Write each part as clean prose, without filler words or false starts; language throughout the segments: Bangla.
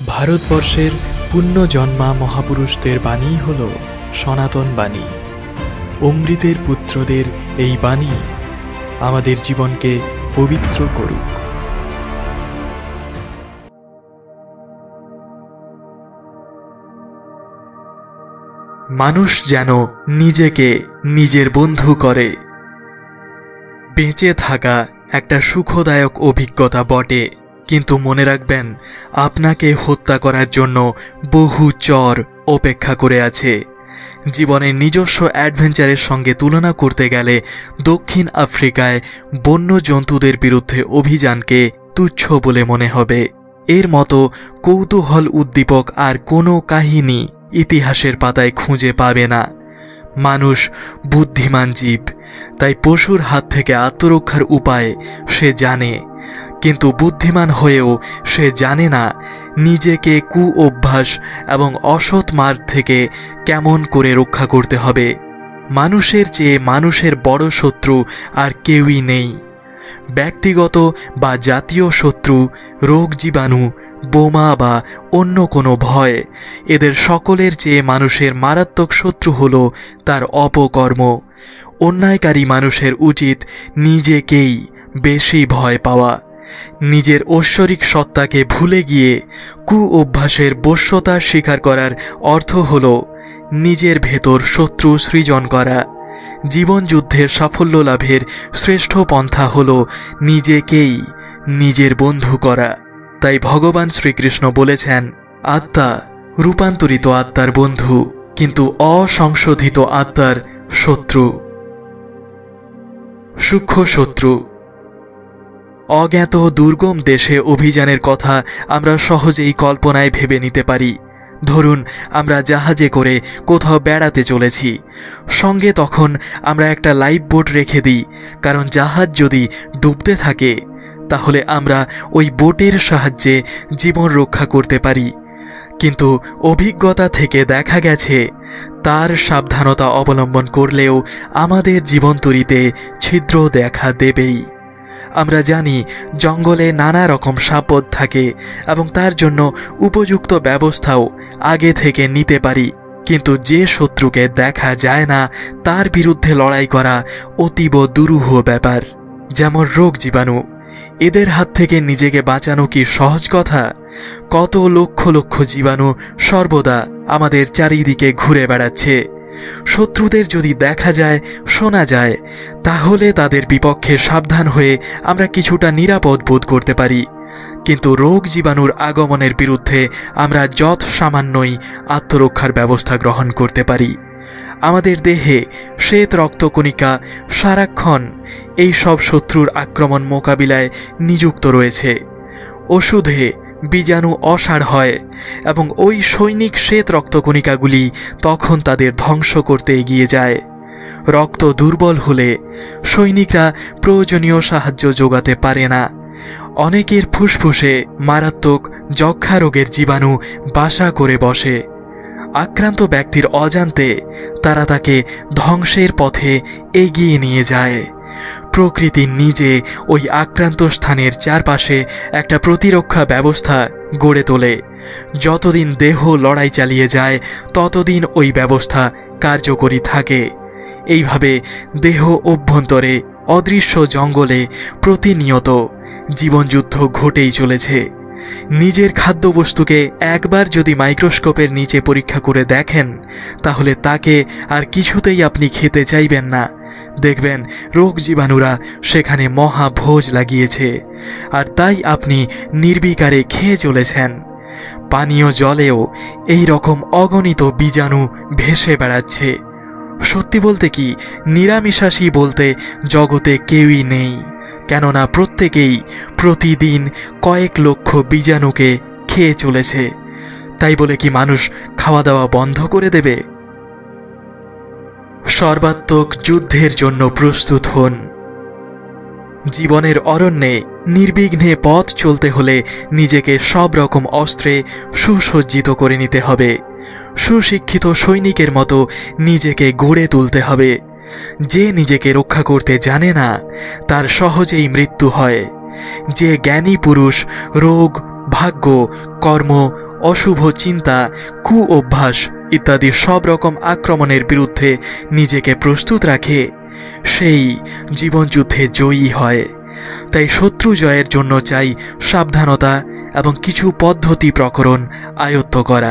ভারতবর্ষের পুণ্যজন্মা মহাপুরুষদের বাণী হল সনাতন বাণী। অমৃতের পুত্রদের এই বাণী আমাদের জীবনকে পবিত্র করুক। মানুষ যেন নিজেকে নিজের বন্ধু করে। বেঁচে থাকা একটা সুখদায়ক অভিজ্ঞতা বটে, কিন্তু মনে রাখবেন আপনাকে হত্যা করার জন্য বহু চর অপেক্ষা করে আছে। জীবনের নিজস্ব অ্যাডভেঞ্চারের সঙ্গে তুলনা করতে গেলে দক্ষিণ আফ্রিকায় বন্য জন্তুদের বিরুদ্ধে অভিযানকে তুচ্ছ বলে মনে হবে। এর মতো কৌতূহল উদ্দীপক আর কোনো কাহিনী ইতিহাসের পাতায় খুঁজে পাবে না। মানুষ বুদ্ধিমান জীব, তাই পশুর হাত থেকে আত্মরক্ষার উপায় সে জানে, কিন্তু বুদ্ধিমান হয়েও সে জানে না নিজেকে কুঅভ্যাস এবং অসৎ মার্গ থেকে কেমন করে রক্ষা করতে হবে। মানুষের চেয়ে মানুষের বড় শত্রু আর কেউই নেই। ব্যক্তিগত বা জাতীয় শত্রু, রোগ জীবাণু, বোমা বা অন্য কোনো ভয়, এদের সকলের চেয়ে মানুষের মারাত্মক শত্রু হল তার অপকর্ম। অন্যায়কারী মানুষের উচিত নিজেকেই বেশি ভয় পাওয়া। নিজের ঐশ্বরিক সত্তাকে ভুলে গিয়ে কুঅভ্যাসের বশ্যতা স্বীকার করার অর্থ হল নিজের ভেতর শত্রু সৃজন করা। জীবনযুদ্ধের সাফল্য লাভের শ্রেষ্ঠ পন্থা হল নিজেকেই নিজের বন্ধু করা। তাই ভগবান শ্রীকৃষ্ণ বলেছেন, আত্মা রূপান্তরিত আত্মার বন্ধু, কিন্তু অসংশোধিত আত্মার শত্রু। সূক্ষ্ম শত্রু। অজ্ঞাত দুর্গম দেশে অভিযানের কথা আমরা সহজেই কল্পনায় ভেবে নিতে পারি। ধরুন আমরা জাহাজে করে কোথাও বেড়াতে চলেছি, সঙ্গে তখন আমরা একটা লাইফ বোট রেখে দিই, কারণ জাহাজ যদি ডুবতে থাকে তাহলে আমরা ওই বোটের সাহায্যে জীবন রক্ষা করতে পারি। কিন্তু অভিজ্ঞতা থেকে দেখা গেছে তার সাবধানতা অবলম্বন করলেও আমাদের জীবনতরীতে ছিদ্র দেখা দেবেই। আমরা জানি জঙ্গলে নানা রকম সাপদ থাকে এবং তার জন্য উপযুক্ত ব্যবস্থাও আগে থেকে নিতে পারি, কিন্তু যে শত্রুকে দেখা যায় না তার বিরুদ্ধে লড়াই করা অতীব দুরূহ ব্যাপার। যেমন রোগ জীবাণু, এদের হাত থেকে নিজেকে বাঁচানো কি সহজ কথা? কত লক্ষ লক্ষ জীবাণু সর্বদা আমাদের চারিদিকে ঘুরে বেড়াচ্ছে। শত্রুদের যদি দেখা যায়, শোনা যায়, তাহলে তাদের বিপক্ষে সাবধান হয়ে আমরা কিছুটা নিরাপদ বোধ করতে পারি, কিন্তু রোগ জীবাণুর আগমনের বিরুদ্ধে আমরা যৎ সামান্যই আত্মরক্ষার ব্যবস্থা গ্রহণ করতে পারি। আমাদের দেহে শ্বেত রক্তকণিকা সারাক্ষণ এই সব শত্রুর আক্রমণ মোকাবিলায় নিযুক্ত রয়েছে। ওষুধে বীজাণু অসাড় হয় এবং ওই সৈনিক শ্বেত রক্তকণিকাগুলি তখন তাদের ধ্বংস করতে এগিয়ে যায়। রক্ত দুর্বল হলে সৈনিকরা প্রয়োজনীয় সাহায্য যোগাতে পারে না। অনেকের ফুসফুসে মারাত্মক যক্ষ্মা রোগের জীবাণু বাসা করে বসে। আক্রান্ত ব্যক্তির অজান্তে তারা তাকে ধ্বংসের পথে এগিয়ে নিয়ে যায়। প্রকৃতি নিজে ওই আক্রান্ত স্থানের চারপাশে একটা প্রতিরক্ষা ব্যবস্থা গড়ে তোলে। যতদিন দেহ লড়াই চালিয়ে যায় ততদিন ওই ব্যবস্থা কার্যকরী থাকে। এইভাবে দেহ অভ্যন্তরে অদৃশ্য জঙ্গলে প্রতিনিয়ত জীবনযুদ্ধ ঘটেই চলেছে। নিজের খাদ্যবস্তুকে একবার যদি মাইক্রোস্কোপের নিচে পরীক্ষা করে দেখেন, তাহলে তাকে আর কিছুতেই আপনি খেতে চাইবেন না। দেখবেন রোগ জীবাণুরা সেখানে মহাভোজ লাগিয়েছে, আর তাই আপনি নির্বিকারে খেয়ে চলেছেন। পানীয় জলেও এই রকম অগণিত বীজাণু ভেসে বেড়াচ্ছে। সত্যি বলতে কি, নিরামিষাশী বলতে জগতে কেউই নেই, কেননা প্রত্যেকেই প্রতিদিন কয়েক লক্ষ বীজাণুকে খেয়ে চলেছে। তাই বলে কি মানুষ খাওয়া দাওয়া বন্ধ করে দেবে? সর্বাত্মক যুদ্ধের জন্য প্রস্তুত হন। জীবনের অরণ্যে নির্বিঘ্নে পথ চলতে হলে নিজেকে সব রকম অস্ত্রে সুসজ্জিত করে নিতে হবে। সুশিক্ষিত সৈনিকের মতো নিজেকে গড়ে তুলতে হবে। যে নিজেকে রক্ষা করতে জানে না তার সহজেই মৃত্যু হয়। যে জ্ঞানী পুরুষ রোগ, ভাগ্য, কর্ম, অশুভ চিন্তা, কু অভ্যাস ইত্যাদি সব রকম আক্রমণের বিরুদ্ধে নিজেকে প্রস্তুত রাখে, সেই জীবনযুদ্ধে জয়ী হয়। তাই শত্রু জয়ের জন্য চাই সাবধানতা এবং কিছু পদ্ধতি প্রকরণ আয়ত্ত করা।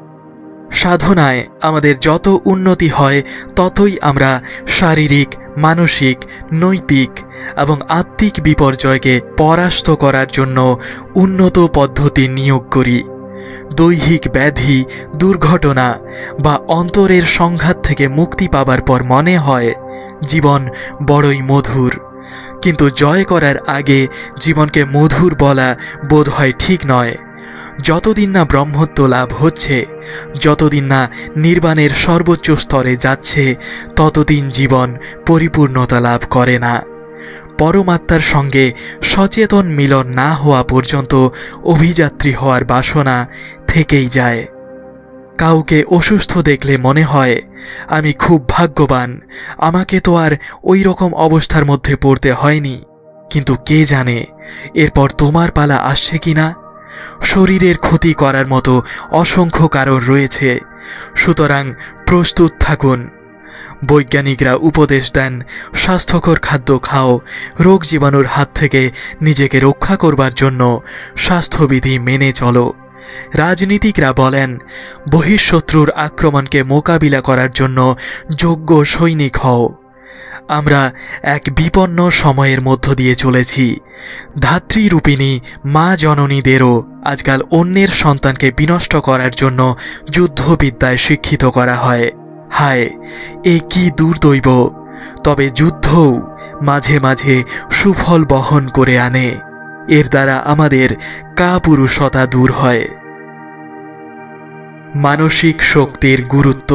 সাধনায় আমাদের যত উন্নতি হয় ততই আমরা শারীরিক, মানসিক, নৈতিক এবং আত্মিক বিপর্যয়কে পরাস্ত করার জন্য উন্নত পদ্ধতি নিয়োগ করি। দৈহিক ব্যাধি, দুর্ঘটনা বা অন্তরের সংঘাত থেকে মুক্তি পাবার পর মনে হয় জীবন বড়ই মধুর, কিন্তু জয় করার আগে জীবনকে মধুর বলা বোধ হয় ঠিক নয়। যতদিন না ব্রহ্মত্ব লাভ হচ্ছে, যতদিন না নির্বাণের সর্বোচ্চ স্তরে যাচ্ছে, ততদিন জীবন পরিপূর্ণতা লাভ করে না। পরমাত্মার সঙ্গে সচেতন মিলন না হওয়া পর্যন্ত অভিযাত্রী হওয়ার বাসনা থেকেই যায়। কাউকে অসুস্থ দেখলে মনে হয় আমি খুব ভাগ্যবান, আমাকে তো আর ওই রকম অবস্থার মধ্যে পড়তে হয়নি। কিন্তু কে জানে এরপর তোমার পালা আসছে কিনা। শরীরের ক্ষতি করার মতো অসংখ্য কারণ রয়েছে, সুতরাং প্রস্তুত থাকুন। বৈজ্ঞানিকরা উপদেশ দেন স্বাস্থ্যকর খাদ্য খাও, রোগ জীবাণুর হাত থেকে নিজেকে রক্ষা করবার জন্য স্বাস্থ্যবিধি মেনে চলো। রাজনীতিকরা বলেন বহিঃশত্রুর আক্রমণকে মোকাবিলা করার জন্য যোগ্য সৈনিক হও। আমরা এক বিপন্ন সময়ের মধ্য দিয়ে চলেছি। ধাত্রীরূপিণী মা জননীদেরও আজকাল অন্যের সন্তানকে বিনষ্ট করার জন্য যুদ্ধবিদ্যায় শিক্ষিত করা হয়। হায়, এ কি দুর্দৈব! তবে যুদ্ধও মাঝে মাঝে সুফল বহন করে আনে। এর দ্বারা আমাদের কাপুরুষতা দূর হয়। মানসিক শক্তির গুরুত্ব।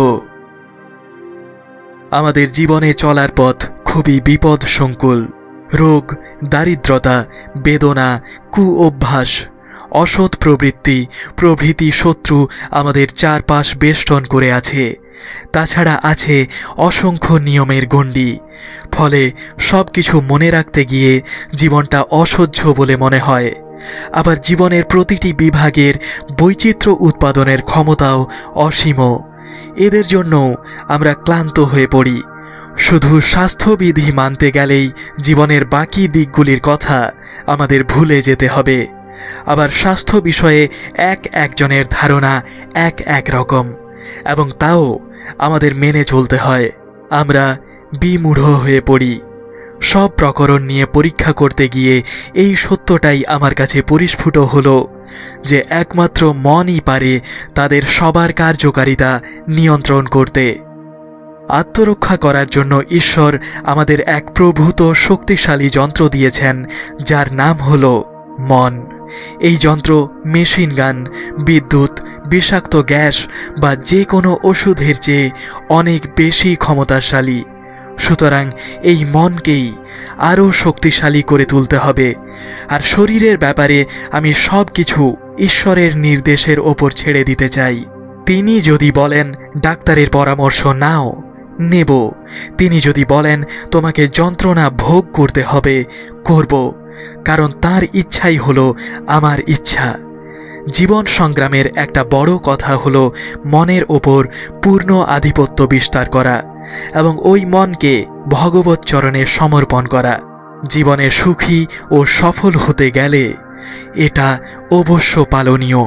আমাদের জীবনে চলার পথ খুবই বিপদসংকুল। রোগ, দারিদ্রতা, বেদনা, কু অভ্যাস, অসৎ প্রবৃত্তি প্রভৃতি শত্রু আমাদের চারপাশ বেষ্টন করে আছে। তাছাড়া আছে অসংখ্য নিয়মের গণ্ডি। ফলে সব কিছু মনে রাখতে গিয়ে জীবনটা অসহ্য বলে মনে হয়। আবার জীবনের প্রতিটি বিভাগের বৈচিত্র্য উৎপাদনের ক্ষমতাও অসীম। এদের জন্য আমরা ক্লান্ত হয়ে পড়ি। শুধু স্বাস্থ্যবিধি মানতে গেলেই জীবনের বাকি দিকগুলির কথা আমাদের ভুলে যেতে হবে। আবার স্বাস্থ্য বিষয়ে একজনের ধারণা এক রকম, এবং তাও আমাদের মেনে চলতে হয়। আমরা বিমূঢ় হয়ে পড়ি। সব প্রকরণ নিয়ে পরীক্ষা করতে গিয়ে এই সত্যটাই আমার কাছে পরিস্ফুট হলো যে একমাত্র মনই পারে তাদের সবার কার্যকারিতা নিয়ন্ত্রণ করতে। আত্মরক্ষা করার জন্য ঈশ্বর আমাদের এক প্রভূত শক্তিশালী যন্ত্র দিয়েছেন, যার নাম হলো মন। এই যন্ত্র মেশিন গান, বিদ্যুৎ, বিষাক্ত গ্যাস বা যে কোনো ওষুধের চেয়ে অনেক বেশি ক্ষমতাশালী। সুতরাং এই মনকেই আরও শক্তিশালী করে তুলতে হবে। আর শরীরের ব্যাপারে আমি সব কিছু ঈশ্বরের নির্দেশের ওপর ছেড়ে দিতে চাই। তিনি যদি বলেন ডাক্তারের পরামর্শ নাও, নেব। তিনি যদি বলেন তোমাকে যন্ত্রণা ভোগ করতে হবে, করব, কারণ তার ইচ্ছাই হলো আমার ইচ্ছা। জীবন সংগ্রামের একটা বড় কথা হলো মনের ওপর পূর্ণ আধিপত্য বিস্তার করা এবং ওই মনকে ভগবৎ চরণে সমর্পণ করা। জীবনে সুখী ও সফল হতে গেলে এটা অবশ্য পালনীয়।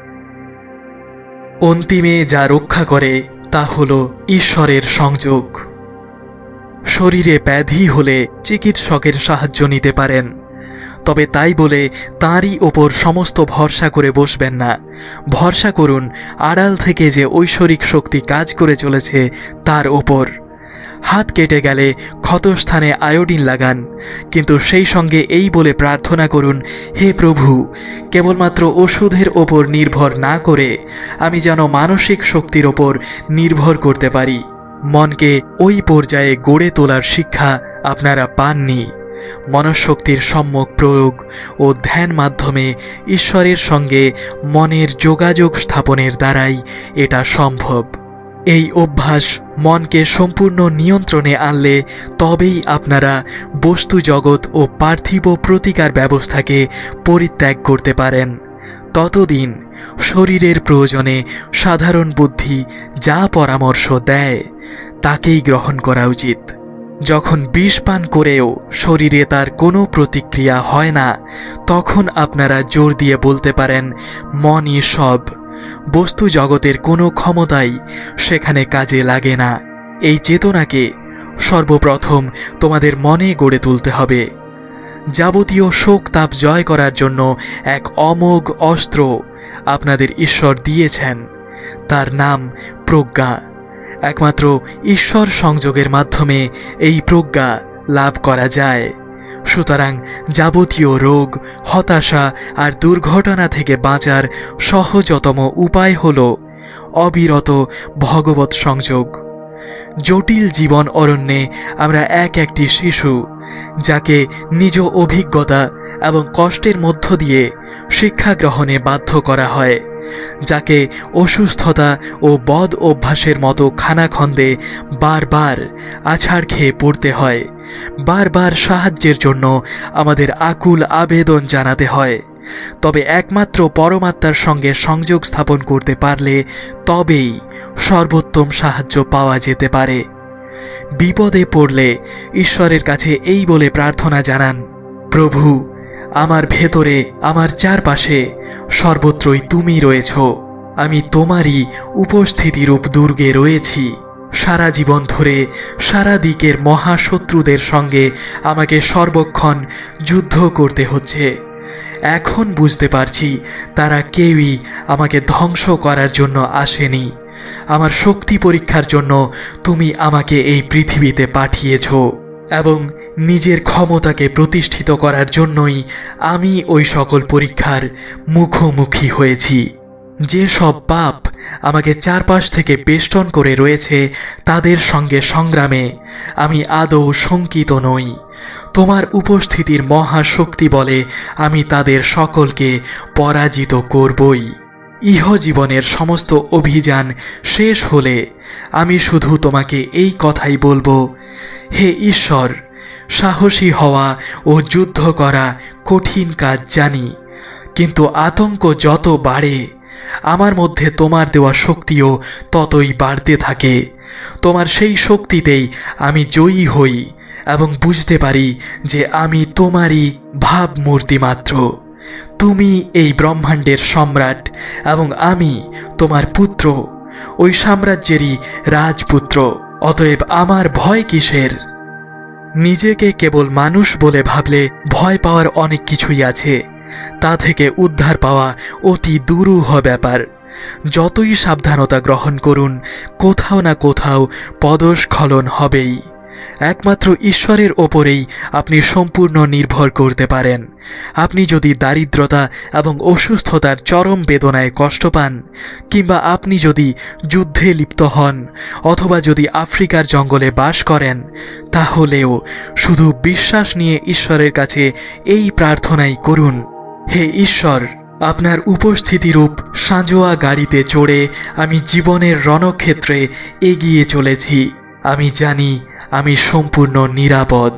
অন্তিমে যা রক্ষা করে তা হলো ঈশ্বরের সংযোগ। শরীরে ব্যাধি হলে চিকিৎসকের সাহায্য নিতে পারেন, তবে তাই বলে তাঁরই ওপর সমস্ত ভরসা করে বসবেন না। ভরসা করুন আড়াল থেকে যে ঐশ্বরিক শক্তি কাজ করে চলেছে তার ওপর। হাত কেটে গেলে ক্ষতস্থানে আয়োডিন লাগান, কিন্তু সেই সঙ্গে এই বলে প্রার্থনা করুন, হে প্রভু, কেবলমাত্র ওষুধের ওপর নির্ভর না করে আমি যেন মানসিক শক্তির ওপর নির্ভর করতে পারি। মনকে ওই পর্যায়ে গড়ে তোলার শিক্ষা আপনারা পাননি। মনঃশক্তির সম্যক প্রয়োগ ও ধ্যান মাধ্যমে ঈশ্বরের সঙ্গে মনের যোগাযোগ স্থাপনের দ্বারাই এটা সম্ভব। এই অভ্যাস মনকে সম্পূর্ণ নিয়ন্ত্রণে আনলে তবেই আপনারা বস্তু জগৎ ও পার্থিব প্রতিকার ব্যবস্থাকে পরিত্যাগ করতে পারেন। ততদিন শরীরের প্রয়োজনে সাধারণ বুদ্ধি যা পরামর্শ দেয় তাকেই গ্রহণ করা উচিত। যখন বিষ পান করেও শরীরে তার কোনো প্রতিক্রিয়া হয় না, তখন আপনারা জোর দিয়ে বলতে পারেন মনই সব, বস্তু জগতের কোনো ক্ষমতাই সেখানে কাজে লাগে না। এই চেতনাকে সর্বপ্রথম তোমাদের মনে গড়ে তুলতে হবে। যাবতীয় শোক তাপ জয় করার জন্য এক অমোঘ অস্ত্র আপনাদের ঈশ্বর দিয়েছেন, তার নাম প্রজ্ঞা। একমাত্র ঈশ্বর সংযোগের মাধ্যমে এই প্রজ্ঞা লাভ করা যায়। সুতরাং যাবতীয় রোগ, হতাশা আর দুর্ঘটনা থেকে বাঁচার সহজতম উপায় হল অবিরত ভগবৎ সংযোগ। জটিল জীবন অরণ্যে আমরা একটি শিশু, যাকে নিজ অভিজ্ঞতা এবং কষ্টের মধ্য দিয়ে শিক্ষা গ্রহণে বাধ্য করা হয়, যাকে অসুস্থতা ও বদ অভ্যাসের মতো খানাখন্দে বারবার আছাড় খেয়ে পড়তে হয়, বারবার সাহায্যের জন্য আমাদের আকুল আবেদন জানাতে হয়। তবে একমাত্র পরমাত্মার সঙ্গে সংযোগ স্থাপন করতে পারলে তবেই সর্বোত্তম সাহায্য পাওয়া যেতে পারে। বিপদে পড়লে ঈশ্বরের কাছে এই বলে প্রার্থনা জানান, প্রভু, আমার ভেতরে, আমার চারপাশে সর্বত্রই তুমি রয়েছ। আমি তোমারই উপস্থিতিরূপ দুর্গে রয়েছি। সারা জীবন ধরে সারা দিকের মহাশত্রুদের সঙ্গে আমাকে সর্বক্ষণ যুদ্ধ করতে হচ্ছে। এখন বুঝতে পারছি তারা কেউই আমাকে ধ্বংস করার জন্য আসেনি। আমার শক্তি পরীক্ষার জন্য তুমি আমাকে এই পৃথিবীতে পাঠিয়েছ এবং নিজের ক্ষমতাকে প্রতিষ্ঠিত করার জন্যই আমি ওই সকল পরীক্ষার মুখোমুখি হয়েছি। যে সব পাপ আমাকে চারপাশ থেকে বেষ্টন করে রয়েছে তাদের সঙ্গে সংগ্রামে আমি আদৌ শঙ্কিত নই। তোমার উপস্থিতির মহাশক্তি বলে আমি তাদের সকলকে পরাজিত করবই। ইহজীবনের সমস্ত অভিযান শেষ হলে আমি শুধু তোমাকে এই কথাই বলবো, হে ঈশ্বর, সাহসী হওয়া ও যুদ্ধ করা কঠিন কাজ জানি, কিন্তু আতঙ্ক যত বাড়ে আমার মধ্যে তোমার দেওয়া শক্তিও ততই বাড়তে থাকে। তোমার সেই শক্তিতেই আমি জয়ী হই এবং বুঝতে পারি যে আমি তোমারই ভাবমূর্তি মাত্র। তুমি এই ব্রহ্মাণ্ডের সম্রাট এবং আমি তোমার পুত্র, ওই সাম্রাজ্যেরই রাজপুত্র। অতএব আমার ভয় কিসের? নিজেকে কেবল মানুষ বলে ভাবলে ভয় পাওয়ার অনেক কিছুই আছে। তা থেকে উদ্ধার পাওয়া অতি দুরূহ ব্যাপার। যতই সাবধানতা গ্রহণ করুন, কোথাও না কোথাও পদস্খলন হবেই। একমাত্র ঈশ্বরের ওপরেই আপনি সম্পূর্ণ নির্ভর করতে পারেন। আপনি যদি দারিদ্রতা এবং অসুস্থতার চরম বেদনায় কষ্ট পান, কিংবা আপনি যদি যুদ্ধে লিপ্ত হন, অথবা যদি আফ্রিকার জঙ্গলে বাস করেন, তাহলেও শুধু বিশ্বাস নিয়ে ঈশ্বরের কাছে এই প্রার্থনাই করুন, হে ঈশ্বর, আপনার উপস্থিতিরূপ সাঁজোয়া গাড়িতে চড়ে আমি জীবনের রণক্ষেত্রে এগিয়ে চলেছি। আমি জানি আমি সম্পূর্ণ নিরাপদ।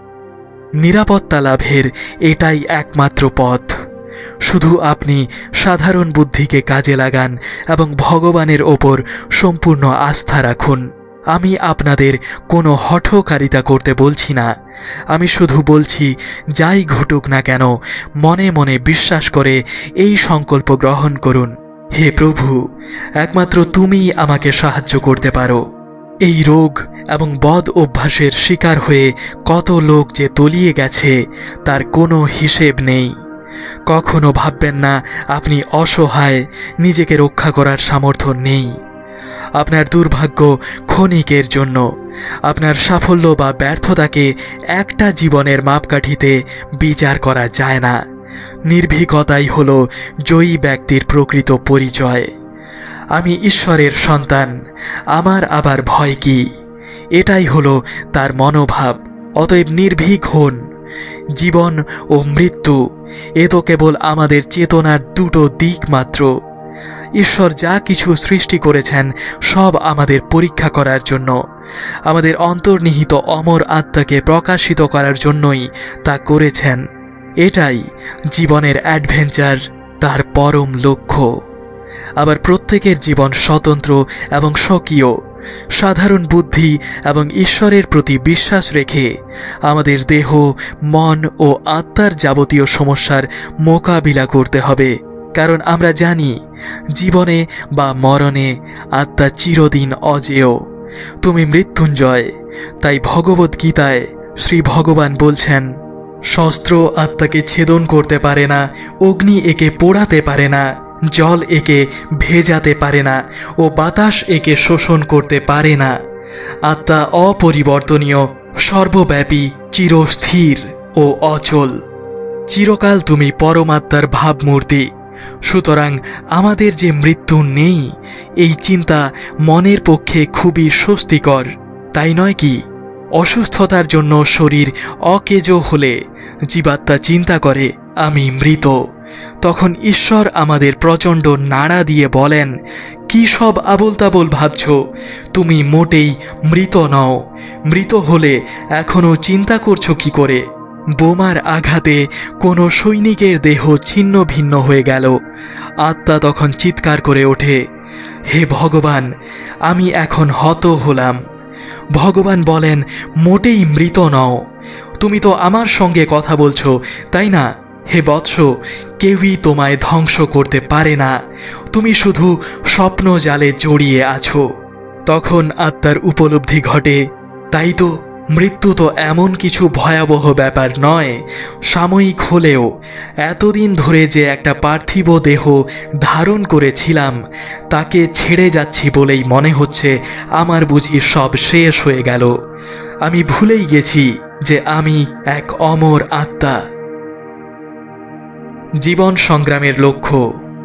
নিরাপত্তা লাভের এটাই একমাত্র পথ। শুধু আপনি সাধারণ বুদ্ধিকে কাজে লাগান এবং ভগবানের ওপর সম্পূর্ণ আস্থা রাখুন। আমি আপনাদের কোনো হঠকারিতা করতে বলছি না। আমি শুধু বলছি, যাই ঘটুক না কেন মনে মনে বিশ্বাস করে এই সংকল্প গ্রহণ করুন, হে প্রভু, একমাত্র তুমিই আমাকে সাহায্য করতে পারো। এই রোগ এবং বদ অভ্যাসের শিকার হয়ে কত লোক যে তলিয়ে গেছে তার কোনো হিসেব নেই। কখনো ভাববেন না আপনি অসহায়, নিজেকে রক্ষা করার সামর্থ্য নেই। আপনার দুর্ভাগ্য ক্ষণিকের জন্য। আপনার সাফল্য বা ব্যর্থতাকে একটা জীবনের মাপকাঠিতে বিচার করা যায় না। নির্ভীকতাই হলো জয়ী ব্যক্তির প্রকৃত পরিচয়। আমি ঈশ্বরের সন্তান, আমার আবার ভয় কি? এটাই হলো তার মনোভাব। অতএব নির্ভীক হন। জীবন ও মৃত্যু এ তো কেবল আমাদের চেতনার দুটো দিক মাত্র। ঈশ্বর যা কিছু সৃষ্টি করেছেন সব আমাদের পরীক্ষা করার জন্য, আমাদের অন্তর্নিহিত অমর আত্মাকে প্রকাশিত করার জন্যই তা করেছেন। এটাই জীবনের অ্যাডভেঞ্চার, তার পরম লক্ষ্য। আবার প্রত্যেকের জীবন স্বতন্ত্র এবং স্বকীয়। সাধারণ বুদ্ধি এবং ঈশ্বরের প্রতি বিশ্বাস রেখে আমাদের দেহ, মন ও আত্মার যাবতীয় সমস্যার মোকাবিলা করতে হবে। কারণ আমরা জানি জীবনে বা মরণে আত্মা চিরদিন অজেয়। তুমি মৃত্যুঞ্জয়। তাই ভগবদ্গীতায় শ্রী ভগবান বলছেন, শস্ত্র আত্মাকে ছেদন করতে পারে না, অগ্নি একে পোড়াতে পারে না, জল একে ভেজাতে পারে না ও বাতাস একে শোষণ করতে পারে না। আত্মা অপরিবর্তনীয়, সর্বব্যাপী, চিরস্থির ও অচল। চিরকাল তুমি পরমাত্মার ভাবমূর্তি। সুতরাং আমাদের যে মৃত্যু নেই, এই চিন্তা মনের পক্ষে খুবই স্বস্তিকর, তাই নয় কি? অসুস্থতার জন্য শরীর অকেজো হলে জীবাত্মা চিন্তা করে আমি মৃত। তখন ঈশ্বর আমাদের প্রচণ্ড নাড়া দিয়ে বলেন, কি সব আবোল তাবোল ভাবছ? তুমি মোটেই মৃত নও। মৃত হলে এখনও চিন্তা করছো কি করে? বোমার আঘাতে কোনো সৈনিকের দেহ ছিন্ন ভিন্ন হয়ে গেল। আত্মা তখন চিৎকার করে ওঠে, হে ভগবান, আমি এখন হত হলাম। ভগবান বলেন, মোটেই মৃত নও। তুমি তো আমার সঙ্গে কথা বলছো, তাই না? হে বৎস, কেউই তোমায় ধ্বংস করতে পারে না। তুমি শুধু স্বপ্ন জালে জড়িয়ে আছো। তখন আত্মার উপলব্ধি ঘটে, তাই তো মৃত্যু তো এমন কিছু ভয়াবহ ব্যাপার নয়। সাময়িক হলেও এতদিন ধরে যে একটা পার্থিব দেহ ধারণ করেছিলাম, তাকে ছেড়ে যাচ্ছি বলেই মনে হচ্ছে আমার বুঝি সব শেষ হয়ে গেল। আমি ভুলেই গেছি যে আমি এক অমর আত্মা। জীবন সংগ্রামের লক্ষ্য।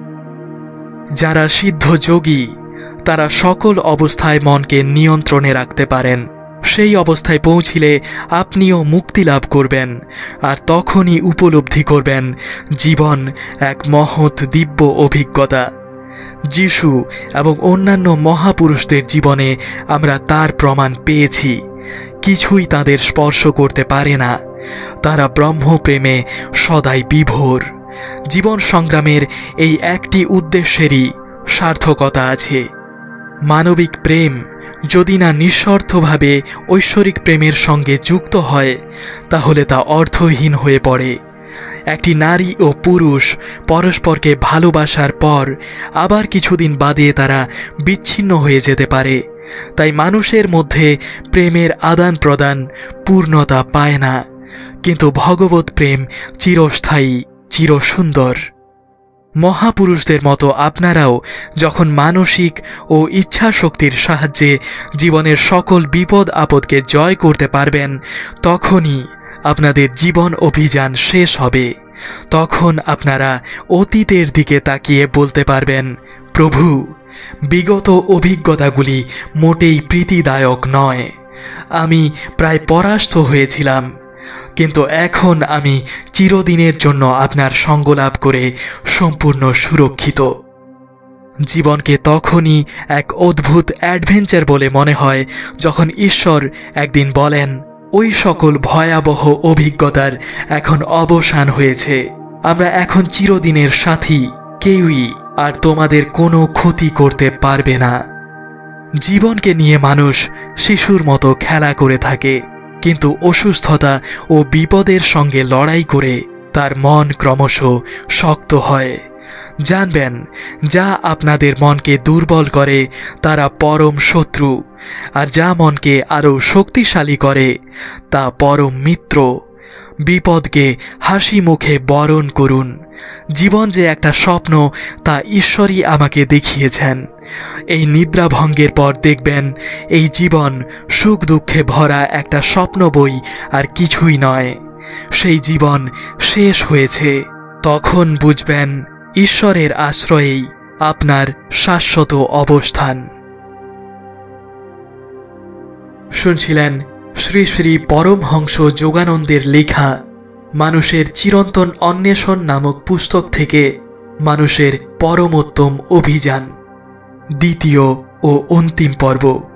যারা সিদ্ধ যোগী, তারা সকল অবস্থায় মনকে নিয়ন্ত্রণে রাখতে পারেন। সেই অবস্থায় পৌঁছিলে আপনিও মুক্তি লাভ করবেন, আর তখনই উপলব্ধি করবেন জীবন এক মহৎ দিব্য অভিজ্ঞতা। যিশু এবং অন্যান্য মহাপুরুষদের জীবনে আমরা তার প্রমাণ পেয়েছি। কিছুই তাদের স্পর্শ করতে পারে না। তারা ব্রহ্মপ্রেমে সদাই বিভোর। জীবন সংগ্রামের এই একটি উদ্দেশ্যেরই সার্থকতা আছে। মানবিক প্রেম যদি না নিঃস্বার্থভাবে ঐশ্বরিক প্রেমের সঙ্গে যুক্ত হয়, তাহলে তা অর্থহীন হয়ে পড়ে। একটি নারী ও পুরুষ পরস্পরকে ভালোবাসার পর আবার কিছুদিন বাদে তারা বিচ্ছিন্ন হয়ে যেতে পারে। তাই মানুষের মধ্যে প্রেমের আদান প্রদান পূর্ণতা পায় না, কিন্তু ভগবত প্রেম চিরস্থায়ী, চিরসুন্দর। মহাপুরুষদের মতো আপনারাও যখন মানসিক ও ইচ্ছা শক্তির সাহায্যে জীবনের সকল বিপদ আপদকে জয় করতে পারবেন, তখনই আপনাদের জীবন অভিযান শেষ হবে। তখন আপনারা অতীতের দিকে তাকিয়ে বলতে পারবেন, প্রভু, বিগত অভিজ্ঞতাগুলি মোটেই প্রীতিদায়ক নয়। আমি প্রায় পরাস্ত হয়েছিলাম, কিন্তু এখন আমি চিরদিনের জন্য আপনার সঙ্গ লাভ করে সম্পূর্ণ সুরক্ষিত। জীবনকে তখনই এক অদ্ভুত অ্যাডভেঞ্চার বলে মনে হয় যখন ঈশ্বর একদিন বলেন, ওই সকল ভয়াবহ অভিজ্ঞতার এখন অবসান হয়েছে। আমরা এখন চিরদিনের সাথী। কেউই আর তোমাদের কোনো ক্ষতি করতে পারবে না। জীবনকে নিয়ে মানুষ শিশুর মতো খেলা করে থাকে, কিন্তু অসুস্থতা ও বিপদের সঙ্গে লড়াই করে তার মন ক্রমশ শক্ত হয়। জানবেন, যা আপনাদের মনকে দুর্বল করে তারা পরম শত্রু, আর যা মনকে আরও শক্তিশালী করে তা পরম মিত্র। বিপদকে হাসি মুখে বরণ করুন। জীবন যে একটা স্বপ্ন তা ঈশ্বরই আমাকে দেখিয়েছেন। এই নিদ্রাভঙ্গের পর দেখবেন এই জীবন সুখ দুঃখে ভরা একটা স্বপ্ন বই আর কিছুই নয়। সেই জীবন শেষ হয়েছে। তখন বুঝবেন ঈশ্বরের আশ্রয়েই আপনার শাশ্বত অবস্থান। শুনছিলেন শ্রী শ্রী পরমহংস যোগানন্দের লেখা মানুষের চিরন্তন অন্বেষণ নামক পুস্তক থেকে মানুষের পরমোত্তম অভিযান, দ্বিতীয় ও অন্তিম পর্ব।